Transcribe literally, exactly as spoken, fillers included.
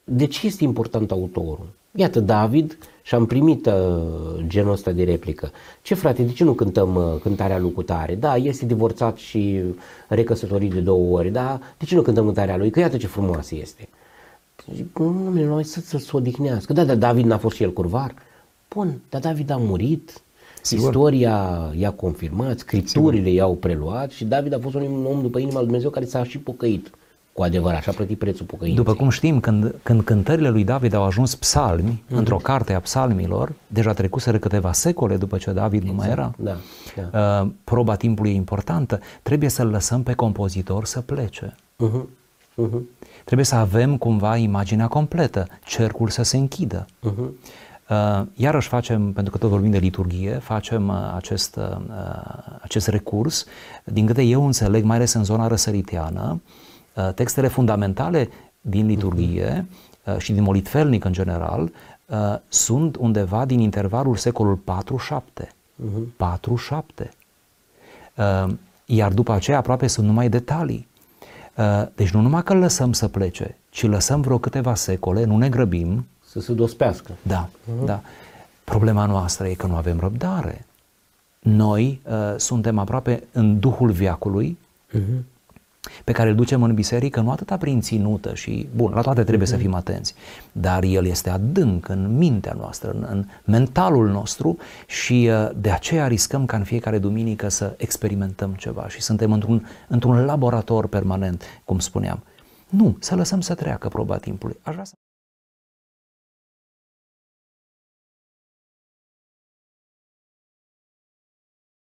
de ce este important autorul? Iată, David, și am primit uh, genul ăsta de replică. Ce frate, de ce nu cântăm uh, cântarea lui cutare? Da, este divorțat și recăsătorit de două ori, da, de ce nu cântăm cântarea lui? Că iată ce frumoasă este. Zic, nu, noi să se odihnească. Da, dar David n-a fost și el curvar? Bun, dar David a murit. Sigur. Istoria i-a confirmat, scripturile i-au preluat și David a fost un om după inima lui Dumnezeu care s-a și pocăit cu adevărat și a plătit prețul pocăinței. După cum știm, când, când cântările lui David au ajuns psalmi, mm-hmm. într-o carte a psalmilor, deja trecuseră câteva secole după ce David exact. nu mai era, da, da. Uh, proba timpului e importantă, trebuie să-l lăsăm pe compozitor să plece. Uh-huh. Uh-huh. Trebuie să avem cumva imaginea completă, cercul să se închidă. Uh-huh. Uh, iarăși facem, pentru că tot vorbim de liturghie, facem uh, acest, uh, acest recurs. Din câte eu înțeleg, mai ales în zona răsăriteană, uh, textele fundamentale din liturghie uh, și din molitvelnic în general uh, sunt undeva din intervalul secolul patru șapte. Uh-huh. patru șapte. Uh, iar după aceea aproape sunt numai detalii. Uh, deci nu numai că îl lăsăm să plece, ci lăsăm vreo câteva secole, nu ne grăbim, să se dospească. Da, uh-huh. da. Problema noastră e că nu avem răbdare. Noi uh, suntem aproape în duhul veacului, uh-huh. pe care îl ducem în biserică, nu atâta prin ținută și, bun, la toate trebuie uh-huh. să fim atenți, dar el este adânc în mintea noastră, în, în mentalul nostru și uh, de aceea riscăm ca în fiecare duminică să experimentăm ceva și suntem într-un, într-un laborator permanent, cum spuneam. Nu, să lăsăm să treacă proba timpului. Aș vrea să